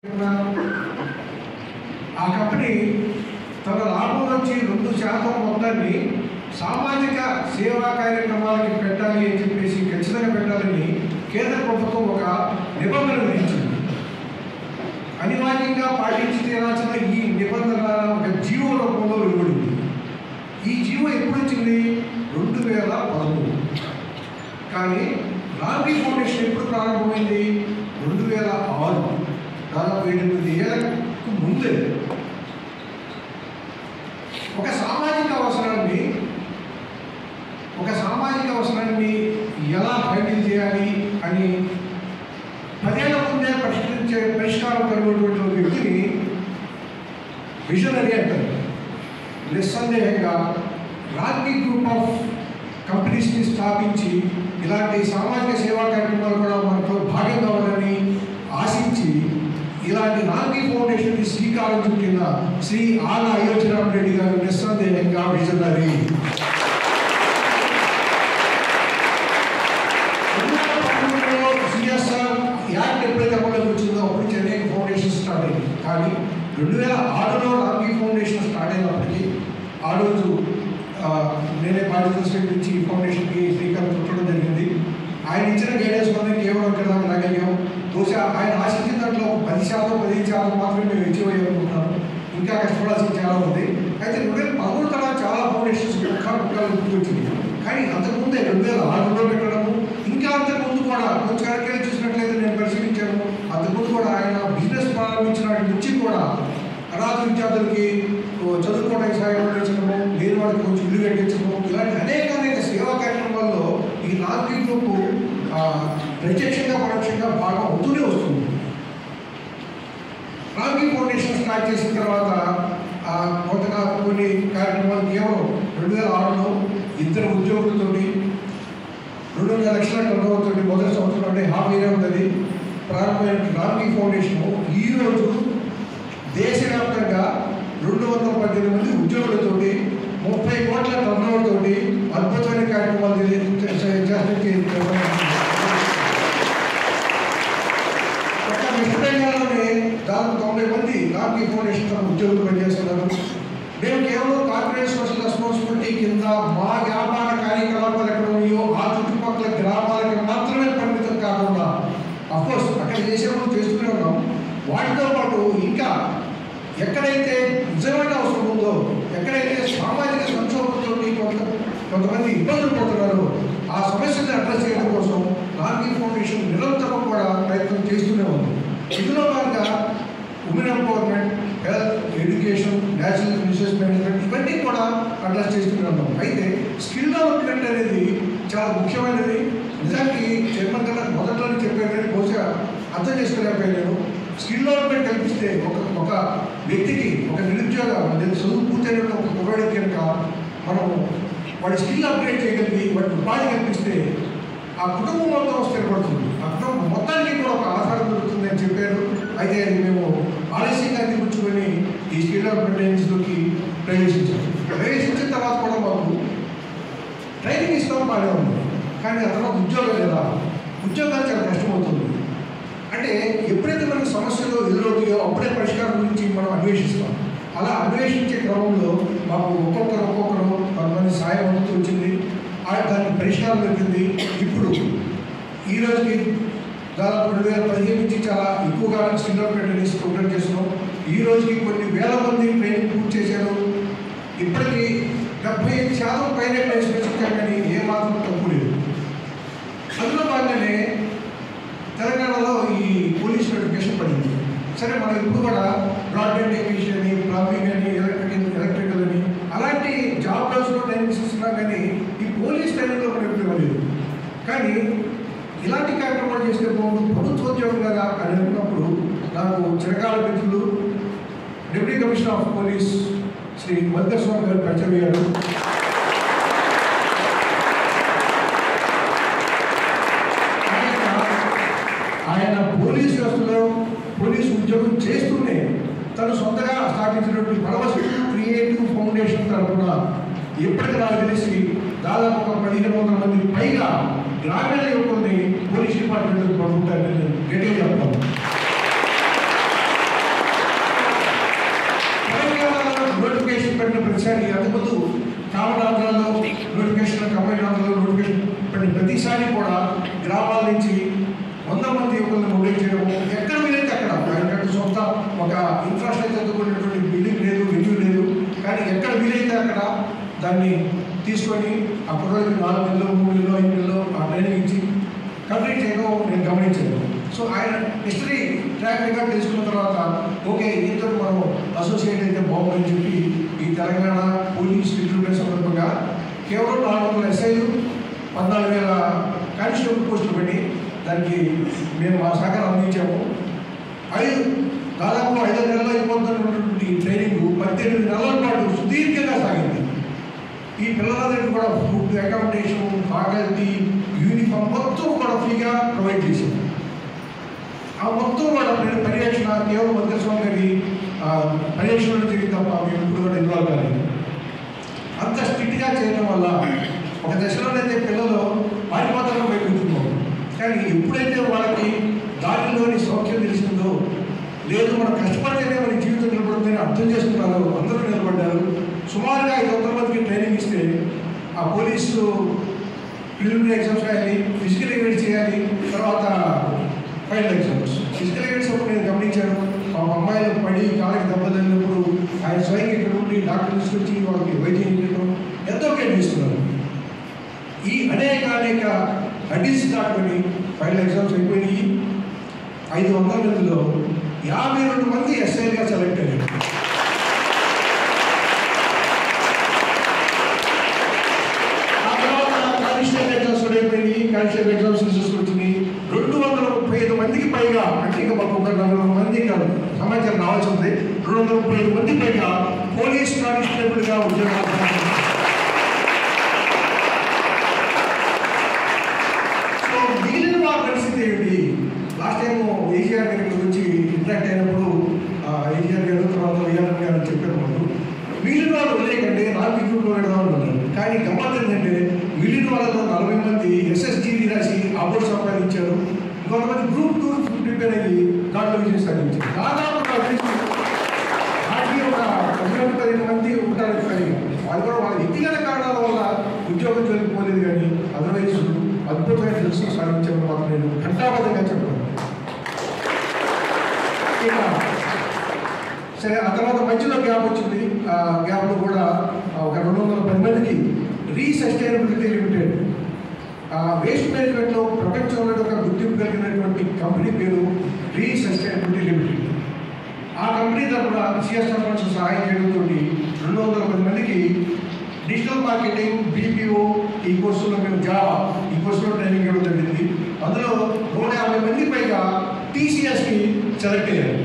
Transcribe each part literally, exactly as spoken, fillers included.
ఆ కంపెనీ తన లాభం నుంచి రెండు శాతం మొత్తాన్ని సామాజిక సేవా కార్యక్రమాలకి పెట్టాలి అని చెప్పేసి ఖచ్చితంగా పెట్టాలని కేంద్ర ప్రభుత్వం ఒక నిబంధన విధించింది. అనివార్యంగా పాటించి తీరాల్సిన ఈ నిబంధన ఒక జీవో రూపంలో వెలువడింది. ఈ జీవో ఎప్పుడు వచ్చింది? రెండు వేల పదమూడు. కానీ రామ్కీ ఫౌండేషన్ ఎప్పుడు ప్రారంభమైంది? రెండు వేల ఆరు. దాదాపు ఎనిమిది ఏళ్ళకు ముందే ఒక సామాజిక అవసరాన్ని ఒక సామాజిక అవసరాన్ని ఎలా హ్యాండిల్ చేయాలి అని పదేళ్ల ముందే పరిష్కరించే పరిష్కారం కలిగినటువంటి వ్యక్తిని విజనరీ అంటారు. నిస్సందేహంగా రామ్కీ గ్రూప్ ఆఫ్ కంపెనీస్ని స్థాపించి ఇలాంటి సామాజిక సేవా కార్యక్రమాలు కూడా మనతో భాగం కావాలని ఆశించి ఇలాంటి రామ్కీ ఫౌండేషన్ శ్రీకారం చుట్టిన శ్రీ ఆల అయోధ్యరామ్ రెడ్డి గారు నిస్సందేహంగా విజనరీ. సిఎస్ఆర్ యాక్ట్ ఎప్పుడైతే అమల్లోకి వచ్చిందో అప్పుడు నుంచి అనేక ఫౌండేషన్ స్టార్ట్ అయింది. కానీ రెండు వేల ఆరులో రామ్కీ ఫౌండేషన్ స్టార్ట్ అయినప్పటికీ ఆ రోజు నేనే బాధ్యత స్వీకరించి ఈ ఫౌండేషన్కి శ్రీకారం చుట్టడం జరిగింది. ఆయన ఇచ్చిన గైడెన్స్ వల్ల కేవలం ఇక్కడ రాగలిగాం. బహుశా ఆయన ఆశించిన దాంట్లో పది శాతం పదిహేను శాతం మాత్రమే మేము అచీవ్ అయ్యామనుకుంటున్నాను. ఇంకా కష్టపడాల్సిన చాలా ఉంది. అయితే రెండు వేల పదమూడు తర్వాత చాలా ఫౌండేషన్స్ ఒక్క ముక్కలు గుర్తొచ్చింది. కానీ అంతకుముందే రెండు వేల ఆరులో పెట్టడము, ఇంకా అంతకుముందు కూడా కొంచెం వెనక్కి చూసినట్లయితే నేను పరిశీలించాను. అంతకుముందు కూడా ఆయన బిజినెస్ ప్రారంభించిన నుంచి కూడా అనాథ విద్యార్థులకి చదువుకోవడానికి సహాయం అందించడము, లేని వాడికి కొంచెం ఇల్లు కట్టించడము, ఇలాంటి అనేక అనేక సేవా కార్యక్రమాల్లో ఈ రామ్కీ గ్రూప్ ప్రత్యక్షంగా పరోక్షంగా బాగా అవుతూనే వస్తుంది. రామ్కీ ఫౌండేషన్ స్టార్ట్ చేసిన తర్వాత కొత్తగా కొన్ని కార్యక్రమాలు కేవలం రెండు వేల ఆరులో ఇద్దరు ఉద్యోగులతోటి రెండు వందల లక్షల టర్నోవర్తో మొదటి సంవత్సరం అంటే హాఫ్ ఇయర్ ఉంటుంది ప్రారంభమైన రామ్కీ ఫౌండేషన్ ఈరోజు దేశవ్యాప్తంగా రెండు వందల పద్దెనిమిది మంది ఉద్యోగులతోటి ముప్పై కోట్ల టర్నోవర్ తోటి అద్భుతమైన కార్యక్రమాలు చేస్తే ఒక వెస్ట్ బెంగాల్లోనే దాదాపు తొంభై మంది రామ్కీ ఫౌండేషన్ తన ఉద్యోగులు పనిచేస్తున్నారు. మేము కేవలం కార్పొరేట్ సోషల్ రెస్పాన్సిబిలిటీ కింద మా వ్యాపార కార్యకలాపాలు ఎక్కడ ఉన్నాయో ఆ చుట్టుపక్కల గ్రామాలకు మాత్రమే పరిమితం కాకుండా అఫ్కోర్స్ అక్కడ చేసే మనం చేస్తూనే ఉన్నాం. వాటితో పాటు ఇంకా ఎక్కడైతే నిజమైన అవసరం ఉందో, ఎక్కడైతే సామాజిక సంక్షోభంతో కొంత కొంతమంది ఇబ్బందులు పడుతున్నారో ఆ సమస్యను అడ్రస్ చేయడం కోసం రామ్కీ ఫౌండేషన్ నిరంతరం కూడా ప్రయత్నం చేస్తూనే ఉంది. ఇందులో భాగంగా women empowerment, health, education, national resource management ఇవన్నీ కూడా అడ్రస్ చేస్తూనే ఉన్నాం. అయితే స్కిల్ డెవలప్మెంట్ అనేది చాలా ముఖ్యమైనది. నిజానికి చైర్మన్ గారు మొదట్లోనే చెప్పారు కానీ బహుశా అర్థం చేసుకోలేకపోయాను. స్కిల్ డెవలప్మెంట్ కల్పిస్తే ఒక ఒక వ్యక్తికి ఒక నిరుద్యోగ చదువు పూర్తయిన ఒక కుర్రాడికి కనుక మనం వాడి స్కిల్ అప్గ్రేడ్ చేయగలిగి వాడికి ఉపాధి కల్పిస్తే ఆ కుటుంబం మొత్తం స్థిరపడుతుంది, ఆ కుటుంబం మొత్తానికి కూడా ఒక ఆధారం దొరుకుతుంది అని చెప్పారు. అయితే అది మేము ఆలస్యంగా అందిపుచ్చుకొని ఈ స్కిల్ డెవలప్మెంట్ ఏజెన్సీలోకి ప్రవేశించాము. ప్రవేశించిన తర్వాత కూడా మాకు ట్రైనింగ్ ఇస్తాం బాగానే ఉంది. కానీ ఆ తర్వాత ఉద్యోగాలు ఎలా ఉద్యోగాలు చాలా కష్టమవుతుంది. అంటే ఎప్పుడైతే మనకు సమస్యలు ఎదురవుతాయో అప్పుడే పరిష్కారం గురించి మనం అన్వేషిస్తాం. అలా అన్వేషించే క్రమంలో మాకు ఒక్కొక్కరు ఒక్కొక్కరు కొంతమంది సాయం అందుతూ వచ్చింది. దానికి పరిష్కారం దొరికింది. ఇప్పుడు ఈ రోజుకి దాదాపు రెండు వేల పదిహేను నుంచి చాలా ఎక్కువగా స్కిల్ డెవలప్మెంట్ ప్రోగ్రామ్ చేస్తున్నాం. ఈ రోజుకి కొన్ని వేల మంది ట్రైనింగ్ పూర్తి చేశారు. ఇప్పటికీ డెబ్బై ఐదు శాతం పైన నేర్చుకొచ్చాం కానీ ఏమాత్రం తప్పు లేదు. అందులో భాగంగానే తెలంగాణలో ఈ పోలీస్ నోటిఫికేషన్ పడింది. సరే మనం ఇప్పుడు కూడా బ్రాడ్బ్యాండ్ టెక్నీషియన్ అని, ప్లంబింగ్ అని, ఎలక్ట్రికల్ ఎలక్ట్రికల్ అని అలాంటి జాబ్ రోల్స్లో ట్రైనింగ్స్ ఇస్తున్నాం. కానీ ఈ పోలీస్ ట్రైనింగ్లో మనం ఎప్పుడు ఇవ్వలేదు. కానీ ఇలాంటి కార్యక్రమాలు చేస్తే బాగుంటుంది ప్రభుత్వోద్యోగం కదా అని అనుకున్నప్పుడు నాకు చిరకాల మిత్రులు deputy commissioner of police Shri Malkar Swamy గారు పరిచయం అయ్యారు. ఆయన పోలీస్ వ్యవస్థలో పోలీసు ఉద్యోగం చేస్తూనే తను సొంతగా స్థాపించినటువంటి పరమశివుడు క్రియేటివ్ ఫౌండేషన్ తరఫున ఇప్పటికి నాకు తెలిసి దాదాపు ఒక పదిహేను వందల మంది పైగా గ్రామీణ యువకుల్ని పోలీస్ డిపార్ట్మెంట్కి పంపుతారని గట్టిగా చెప్తాను. కమిషన్ కంబైన్ ఆంధ్రలో నోటిఫికేషన్ పడిన ప్రతిసారి కూడా గ్రామాల నుంచి వంద మంది యువకులను మొబైల్ చేయడము, ఎక్కడ వీలైతే అక్కడ ఆయనకంటూ సొంత ఒక ఇన్ఫ్రాస్ట్రక్చర్ కూడినటువంటి బిల్డింగ్ లేదు, వెన్యూ లేదు, కానీ ఎక్కడ వీలైతే అక్కడ దాన్ని తీసుకొని అప్పటి రోజు నాలుగు నెలలు మూడు నెలలు ఐదు నెలలు ఆ ట్రైనింగ్ ఇచ్చి కంప్లీట్ చేయడం నేను గమనించాను. సో ఆయన హిస్టరీ ట్రాక్ రికార్డ్ తెలుసుకున్న తర్వాత ఓకే దీంతో మనం అసోసియేట్ అయితే బాగుందని చెప్పి ఈ తెలంగాణ పోలీస్ రిక్రూట్మెంట్ సందర్భంగా కేవలం నాలుగు వందల ఎస్ఐలు పద్నాలుగు వేల కానిస్టేబుల్ పోస్టులు పెట్టి దానికి మేము మా సహకారం అందించాము. ఐదు దాదాపు ఐదు నెలలు అయిపోతున్నటువంటి ట్రైనింగ్ పద్దెనిమిది నెలల పాటు సుదీర్ఘంగా సాగింది. ఈ పిల్లలందరికీ కూడా ఫుడ్, అకామిడేషన్, ఫ్యాకల్టీ, యూనిఫామ్ మొత్తం కూడా ఫ్రీగా ప్రొవైడ్ చేసింది. ఆ మొత్తం కూడా పర్యవేక్షణ కేవలం మంత్రిస్వామి గారి పర్యవేక్షణలో జరిగింది తప్ప మేము ఇప్పుడు కూడా ఇన్వాల్వ్ కాలేదు. అంత స్ట్రిక్ట్గా చేయడం వల్ల ఒక దశలోనైతే పిల్లలు పారిపోతారో బయటకుంటున్నాం, కానీ ఎప్పుడైతే వాళ్ళకి దారిలోని సౌఖ్యం తెలిసిందో, లేదు మనం కష్టపడితేనే మన జీవితం నిలబడుతుందని అర్థం చేసుకున్నారు, అందరూ నిలబడ్డారు. సుమారుగా ఐదు వందల మందికి ట్రైనింగ్ ఇస్తే ఆ పోలీసు ప్రిలిమినరీ ఎగ్జామ్స్ రాయాలి, ఫిజికల్ ఎవిడెన్స్ చేయాలి, తర్వాత ఫైనల్ ఎగ్జామ్స్. ఫిజికల్ ఎవిడెన్స్ అప్పుడు నేను గమనించాను, మా అమ్మాయిలు పడి కాళ్ళకి దెబ్బ తగిలినప్పుడు ఆయన స్వయంగా ఇక్కడ ఉండి డాక్టర్ తీసుకొచ్చి వాళ్ళకి వైద్యం చేయడం ఎంతో కేర్ తీసుకున్నారు. ఈ అనేక అనేక హడీల్స్ దాటుకొని ఫైనల్ ఎగ్జామ్స్ అయిపోయినాయి. ఐదు వందల మందిలో యాభై రెండు మంది ఎస్ఐలుగా సెలెక్ట్ అయ్యారు. ఆ తర్వాత కానిస్టేబుల్ ఎగ్జామ్స్ కూడా అయిపోయినాయి. కానిస్టేబుల్ ఎగ్జామ్స్ రిజల్ట్స్ వచ్చినాయి. రెండు వందల ముప్పై ఐదు మందికి పైగా, అంటే ఇంకా మాకు ఒక నలభై మంది కాదు సమాచారం రావాల్సి ఉంది, రెండు వందల ముప్పై ఐదు మంది పైగా పోలీస్ కానిస్టేబుల్గా ఉద్యోగాలు. సో మిగిలిన వాళ్ళ పరిస్థితి ఏమిటి? లాస్ట్ టైం ఏజీఆర్ గారి గురించి ఇంట్రాక్ట్ అయినప్పుడు ఏజీఆర్ గారు తర్వాత విఆర్ గారు చెప్పారు, వాళ్ళు మిగిలిన వాళ్ళు వదిలేకండి నాకు ఇంట్లో పెడదాం అన్నారు. కానీ గమ్మత్ ఏంటంటే మిగిలిన వాళ్ళలో నలభై మంది ఎస్ఎస్జీడీ రాసి అవార్డు సంపాదించారు, ఇంకొంతమంది గ్రూప్ టూ ప్రిపేర్ అయ్యి కార్డులో విజయం సాధించారు. దాదాపు వాటికి ఒక పదిహేను పదిహేను మంది ఉంటారు. కానీ వాళ్ళు కూడా వాళ్ళ వ్యక్తిగత కారణాల వల్ల ఉద్యోగం జరిగిపోలేదు, కానీ అదర్వైజ్ అద్భుతమైన తెలుసు సాధించడం మాత్రం నేను ఘంటాబద్ధంగా చెప్పాను. సరే, ఆ తర్వాత మధ్యలో గ్యాప్ వచ్చింది. ఆ గ్యాప్లో కూడా ఒక రెండు వందల పది మందికి రీసస్టైనబిలిటీ లిమిటెడ్ వేస్ట్ మేనేజ్మెంట్లో ప్రపంచంలో ఒక గుర్తింపు కలిగినటువంటి కంపెనీ పేరు రీసస్టైనబిలిటీ లిమిటెడ్. ఆ కంపెనీ తరఫున సిఎస్ఆర్ ఫండ్స్ సహాయం చేయడంతో రెండు వందల పది మందికి డిజిటల్ మార్కెటింగ్, బీపీఓ ఈ కోర్సులో మేము జావా ఈ కోర్సులో ట్రైనింగ్ ఇవ్వడం జరిగింది. అందులో నూట యాభై మంది పైగా టీసీఎస్కి సెలెక్ట్ అయ్యారు.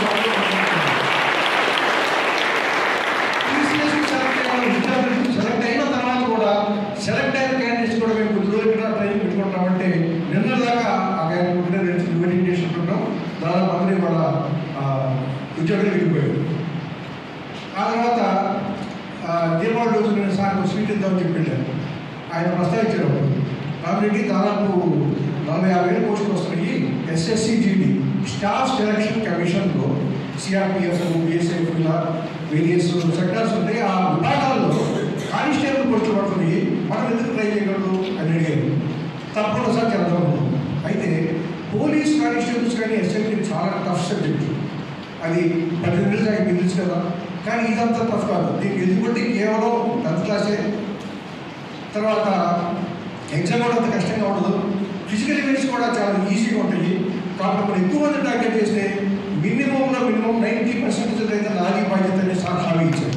టీసీఎస్కి సెలెక్ట్ అయిన విద్యార్థులు సెలెక్ట్ అయిన తర్వాత కూడా సెలెక్ట్ అయిన క్యాండిడేట్స్ కూడా మేము కొద్ది రోజులు కూడా ట్రైనింగ్ పెట్టుకుంటామంటే నిన్న దాకా ఆ ఓరియంటేషన్ ఉంటాం. దాదాపు అందరి వాళ్ళ ఉద్యోగాలు వెళ్ళిపోయారు. ఆ తర్వాత దీపావళి రోజు నేను సార్ స్వీట్ ఇద్దామని చెప్పి ఆయన ప్రస్తావించారు. కాబట్టి దాదాపు నలభై యాభై వేల పోస్టులు వస్తున్నాయి. ఎస్ఎస్సిజిడి స్టాఫ్ సెలక్షన్ కమిషన్లో సిఆర్పిఎఫ్, బిఎస్ఎఫ్ ఇలా వేరియస్ సెక్టర్స్ ఉంటాయి. ఆ విభాగాల్లో కానిస్టేబుల్ పోస్టులు పడుతున్నాయి, మనం ఎందుకు ట్రై చేయగలరు అని అడిగారు. తప్పకుండా సార్ చెప్తాం. అయితే పోలీస్ కానిస్టేబుల్స్ కానీ ఎస్ఎస్సి చాలా టఫ్ సబ్జెక్ట్. అది పద్దెనిమిది నాకు తెలుసు కదా, కానీ ఇదంతా టఫ్ కాదు. దీనికి ఎందుకంటే కేవలం టెన్త్ క్లాసే, తర్వాత ఎగ్జామ్ కూడా అంత కష్టంగా ఉండదు. ఫిజికల్ ఈవెంట్స్ కూడా చాలా ఈజీగా ఉంటాయి. కాబట్టి మనం ఎక్కువ మంది టార్గెట్ చేస్తే మినిమంలో మినిమం నైంటీ పర్సెంటేజ్ అయితే నాది బాధ్యత అని సార్ హామీ ఇచ్చారు.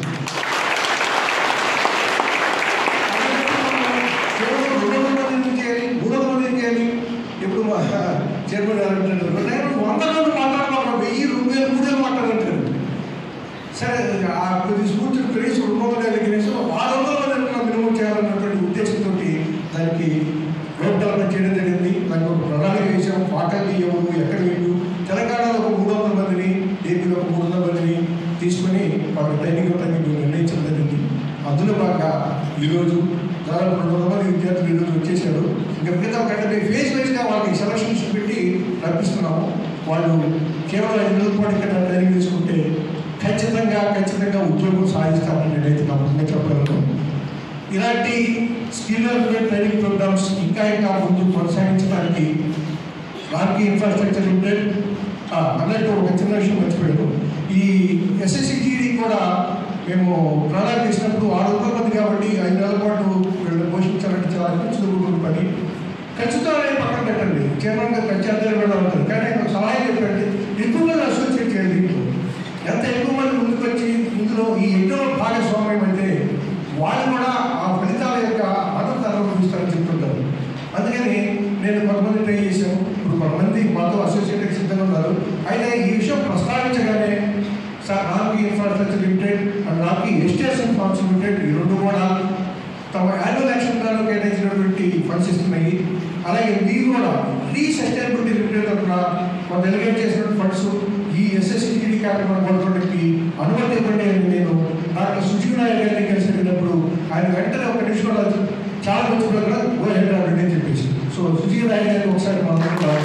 కేవలం రెండు వందల మంది చేయాలి, మూడు వందల మంది చేయాలి. ఇప్పుడు మా చైర్మన్ గారు అంటారు వంద మంది మాట్లాడమా, వెయ్యి రెండు వేలు మూడు వేలు మాట్లాడంటారు. సరే, ఆ కొద్ది స్ఫూర్తిని కనీసం రెండు వందల యాభై కనీసం ఆరు వందల మంది మినిమం చేయాలన్నటువంటి ఉద్దేశంతో దానికి రోడ్ డెవలప్మెంట్ చేయడం జరిగింది. దానికి ఒక ప్రణాళిక వేసాము. ఫ్యాకల్టీ ఎవరు, ఎక్కడ వీళ్ళు, తెలంగాణలో ఒక మూడు వందల మందిని, ఏపీలో ఒక మూడు వందల మందిని తీసుకొని వాళ్ళకి ట్రైనింగ్ ఇవ్వడానికి నిర్ణయించడం జరిగింది. అందులో భాగంగా ఈరోజు దాదాపు రెండు వందల మంది విద్యార్థులు ఈరోజు వచ్చేసారు. ఇంకా మిగతా కంటే ఫేస్ వైజ్గా వాళ్ళకి సెలక్షన్స్ పెట్టి రప్పిస్తున్నాము. వాళ్ళు కేవలం ఐదు రోజుల పాటు ఇక్కడ ట్రైనింగ్ తీసుకుంటే ఖచ్చితంగా ఖచ్చితంగా ఉద్యోగం సాధిస్తారని నేనైతే నమ్మకంగా చెప్పగలను. ఇలాంటి స్కిల్ డెవలప్మెంట్ ట్రైనింగ్ ప్రోగ్రామ్స్ ఇంకా ఇంకా ముందు కొనసాగించడానికి రామ్కీ ఇన్ఫ్రాస్ట్రక్చర్ లిమిటెడ్ అన్నట్టు ఒక చిన్న విషయం మర్చిపోయాను. ఈ ఎస్ఎస్సి జీడీ కూడా మేము ప్రణాళిక చేసినప్పుడు ఆరు వందల మంది కాబట్టి ఐదు నెలల పాటు వీళ్ళు పోషించాలంటే చాలా ఖర్చులు కూడుకున్న పని. ఖర్చుతో అనేది పక్కన పెట్టండి, చైర్మన్గా ఖర్చు అంతా కూడా ఉంటుంది. కానీ ఒక సహాయం చెప్పండి, ఎక్కువ మంది అసోసియేట్ చేయాలి. దీంట్లో ఎంత ఎక్కువ మంది ముందుకు వచ్చి ఇందులో ఈ ఎన్నో భాగస్వామ్యం అయితే వాళ్ళు కూడా ఆ ఫలితాల యొక్క ఆనందాన్ని అనుభవిస్తారని చెప్తుంటారు. అందుకని నేను కొంతమంది ట్రై చేశాను. ఇప్పుడు కొంతమంది మాతో అసోసియేట్కి సిద్ధంగా ఉన్నారు. అయితే ఈ విషయం ప్రస్తావించగానే sir Ramky infrastructure limited and Ramky estates and farms limited ఈ రెండు కూడా తమ యాన్యువల్ యాక్షన్ ప్లాన్లో కేటాయించినటువంటి ఫండ్స్ ఇస్తున్నాయి. అలాగే మీరు కూడా రీ సస్టైనబిలిటీ లిమిటెడ్ తరఫున మనం డెలిగేట్ చేసినటువంటి ఫండ్స్ ఈ ఎస్ఎస్సిడి కార్యక్రమం కొనడానికి అనుమతి ఇవ్వండి అని నేను డాక్టర్ సుజీవ్ నాయక్ గారిని కలిసి వెళ్ళినప్పుడు ఆయన వెంటనే ఒక నిమిషంలో చాలా మంచి ప్రోగ్రాం గోహెడ్ అని చెప్పేసి సో సుజీవ్ నాయక్ గారిని ఒకసారి మనం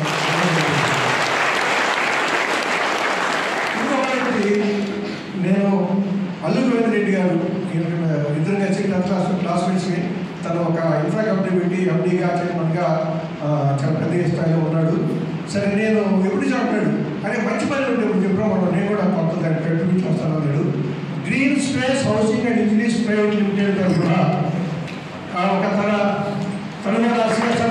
ఇంకొకటి నేను అల్లు గోవింద్ రెడ్డి గారు ఇద్దరు కలిసి టెన్త్ క్లాస్ క్లాస్మేట్స్ని తను ఒక ఇన్ఫ్రా కంపెనీ పెట్టి ఎండీగా చైర్మన్గా చాలా పెద్ద స్థాయిలో ఉన్నాడు. సరే నేను ఎప్పుడు చెప్పాడు అరే మంచి పని ఉంటే ఇప్పుడు చెప్పడం నేను కూడా కొత్త దాన్ని కంట్రిబ్యూట్ చేస్తాను అన్నాడు. Green space housing and engineers private limited గారు కూడా ఒక తన తన కూడా సిఎస్ఆర్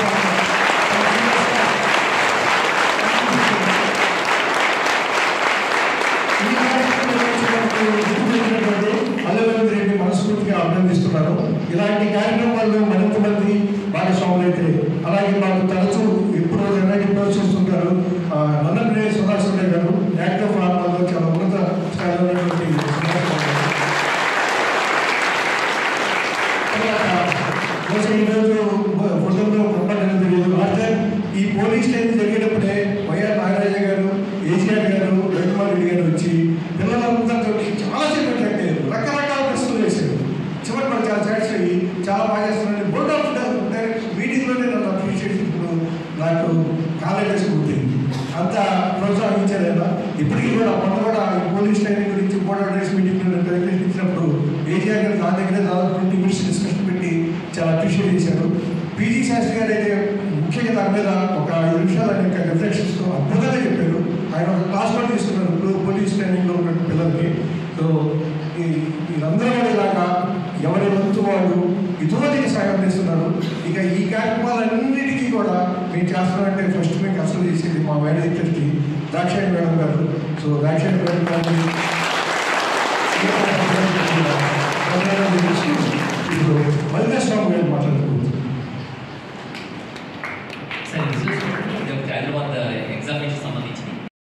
అల్లవేంద్ర రెడ్డి మనస్ఫూర్తిగా అభినందిస్తున్నాను. ఇలాంటి కార్యక్రమాల్లో మరింత మంది భాగస్వాములు అయితే అలాగే మాకు తరచూ ఎప్పుడు ఎన్నటి ప్రోత్సహిస్తుంటారు. నన్నపల్లి సుధాకర్ గారు యాక్టివ్ ఫార్మాల్లో చాలా ఉన్నత స్థాయిలో ఉన్నటువంటి ఈరోజు ఫోటోలో ప్రపంచం తెలియదు. మాస్టర్ ఈ పోలీస్ స్టేషన్ జరిగేటప్పుడే వైఆర్ నాగరాజ గారు, ఏసీఆర్ గారు, రవికుమార్ రెడ్డి గారు వచ్చి పిల్లలందరితో చాలాసేపు పెట్టారు, రకరకాల ప్రశ్నలు వేశారు. చివరి మనం చాలా సాటిస్ఫై అయ్యి చాలా బాగా చేస్తున్నాను. బోర్డ్ ఆఫ్ డైరెక్ట్ మీటింగ్లోనే నన్ను అప్రిషియేట్ ఇప్పుడు నాకు కాలేజెస్ పుట్టింది. అంత ప్రోత్సాహించారు కదా. ఇప్పటికీ కూడా మొన్న కూడా ఈ పోలీస్ ట్రైనింగ్ గురించి బోర్డ్ ఆఫ్ డైరెక్ట్ మీటింగ్లో ప్రెజెంటేషన్ ఇచ్చినప్పుడు ఏసీఆర్ గారు నా దగ్గర దాదాపు ట్వంటీ మినిట్స్ డిస్కషన్ పెట్టి చాలా అప్రిషియేట్ చేశారు. పీజీ శాస్త్రి గారు అయితే ముఖ్యంగా దాని మీద ఒక ఐదు నిమిషాలు ఆయన యొక్క రిఫ్లెక్షన్స్తో అద్భుతంగా చెప్పారు. ఆయన ఒక క్లాస్ కూడా తీసుకున్నారు పోలీస్ ట్రైనింగ్లో ఉన్న పిల్లలకి. సో వీళ్ళందరూ కూడా ఇలాగా ఎవరి వంతు వాళ్ళు ఇటువంటి సాయం చేస్తున్నారు. ఇక ఈ కార్యక్రమాలన్నిటికీ కూడా మేము చేస్తున్నామంటే ఫస్ట్ మీకు అసలు చేసేది మా మేనేజ్ ట్రస్టీ దాక్షాయణి మేడం గారు. సో దాక్షాయణి మేడం గారిని ఇప్పుడు మల్లేశ్వరం గారు మాట్లాడుతున్నారు.